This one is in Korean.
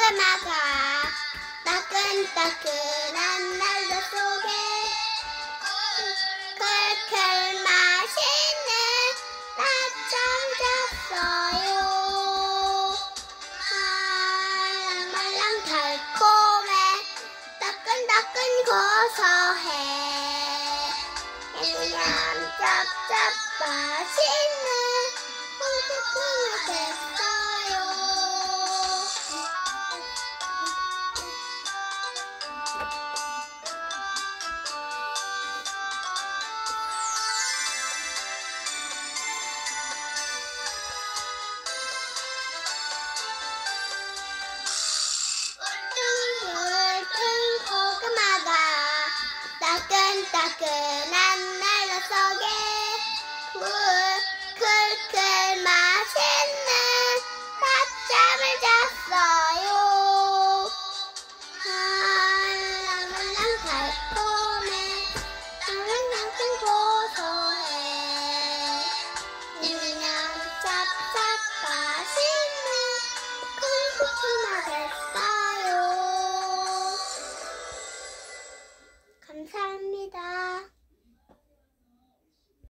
고구마가 따끈따끈한 난로 속에 클클 맛있는 낮잠 잤어요. 말랑말랑 달콤해 따끈따끈 고소해 냠냠 짭짭 맛있는 콩국수가 됐어요. 울퉁불퉁 고구마가 따끈따끈한 난로 속에 클클 맛있는 낮잠을 잤어요. 말랑말랑 달콤해 말랑말랑 고소해 냠냠 짭짭 맛있는 콩국수가 됐어요.